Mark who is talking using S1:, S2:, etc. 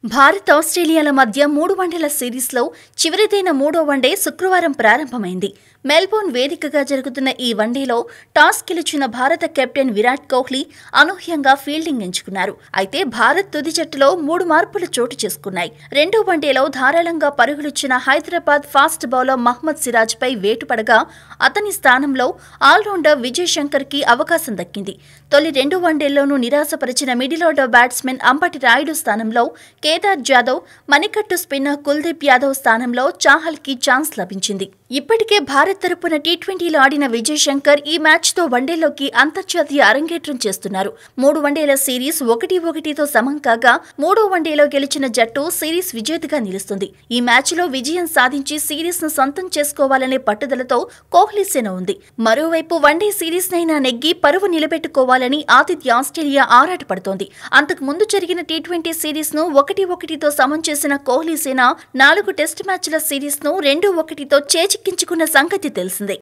S1: భారత్ ఆస్ట్రేలియాల మధ్య 3 వన్డేల సిరీస్లో చివరిదైన 3వ వన్డే శుక్రవారం ప్రారంభమైంది. మెల్బోర్న్ వేదికగా జరుగుతున్న ఈ వన్డేలో టాస్ గెలిచిన భారత కెప్టెన్ విరాట్ కోహ్లీ అనూహ్యంగా ఫీల్డింగ్ ఎంచుకున్నారు. అయితే భారత్ తుది జట్టులో 3 మార్పులు చోటు చేసుకున్నాయి. రెండో వన్డేలో ధారాళంగా పరుగులిచ్చిన హైదరాబాద్ ఫాస్ట్ బౌలర్ మహ్మద్ సిరాజ్ పై వేటు పడగా అతని స్థానంలో ఆల్రౌండర్ విజయ్ శంకర్ కి అవకాశం దక్కింది. తొలి 2 వన్డేల్లోనూ నిరాశపరిచిన middle order batsmen Ambati Rayudu స్థానంలో కేదార్ జాదవ్, మణికట్టు స్పిన్నర్ కుల్దీప్ యాదవ్ స్థానంలో చాహల్ కి ఛాన్స్ లభించింది. ఇప్పటికే భారత్ తరపున టీ20లో ఆడిన విజయ్ శంకర్ ఈ మ్యాచ్తో వన్డేలోకి అంతర్జాతీయ అరంగేట్రం చేస్తున్నారు. 3 వన్డేల సిరీస్ 1-1తో సమం కాగా 3వ వన్డేలో గెలిచిన జట్టు సిరీస్ విజేతగా నిలుస్తుంది. ఈ మ్యాచ్లో విజయం సాధించి సిరీస్ ను సొంతం చేసుకోవాలనే పట్టుదలతో కోహ్లీ సేన ఉంది. మరోవైపు వన్డే సిరీస్ నైనా నెగ్గి పరువు నిలబెట్టుకోవాలని ఆతిథ్య ఆస్ట్రేలియా ఆరాటపడుతోంది. అంతకు ముందు జరిగిన టీ20 సిరీస్ ను 1-1తో సమం చేసిన కోహ్లీ సేన 4 టెస్టు మ్యాచ్ల సిరీస్ ను 2-1తో చేజిక్కించుకున్న సంగతి తెలిసిందే.